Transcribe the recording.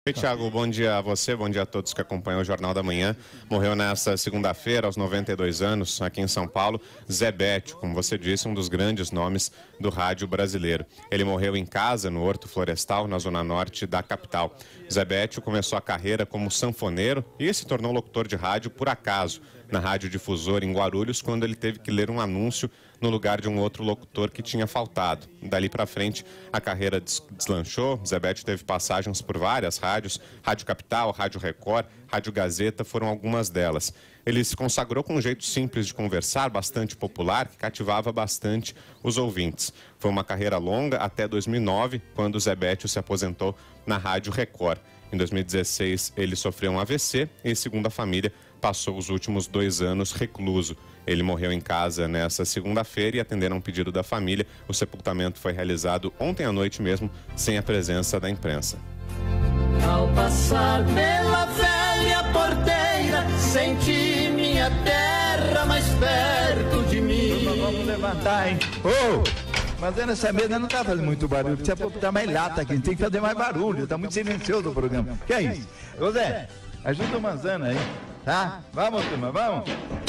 Oi, Thiago, bom dia a você, bom dia a todos que acompanham o Jornal da Manhã. Morreu nesta segunda-feira, aos 92 anos, aqui em São Paulo, Zé Béttio, como você disse, um dos grandes nomes do rádio brasileiro. Ele morreu em casa, no Horto Florestal, na zona norte da capital. Zé Béttio começou a carreira como sanfoneiro e se tornou locutor de rádio por acaso, na Rádio Difusora em Guarulhos, quando ele teve que ler um anúncio no lugar de um outro locutor que tinha faltado. Dali para frente, a carreira deslanchou. Zé Béttio teve passagens por várias rádios, Rádio Capital, Rádio Record, Rádio Gazeta, foram algumas delas. Ele se consagrou com um jeito simples de conversar, bastante popular, que cativava bastante os ouvintes. Foi uma carreira longa até 2009, quando Zé Béttio se aposentou na Rádio Record. Em 2016, ele sofreu um AVC e, segundo a família, passou os últimos 2 anos recluso. Ele morreu em casa nessa segunda-feira e, atendendo a um pedido da família, o sepultamento foi realizado ontem à noite mesmo, sem a presença da imprensa. Ao passar pela velha porteira, senti minha terra mais perto de mim. Vamos levantar, hein? Mas nessa mesa não tá fazendo muito barulho, precisa botar mais lata aqui, tem que fazer mais barulho, tá muito silencioso o programa. Que é isso? Ô Zé, ajuda o Manzana aí, tá? Vamos, turma, vamos.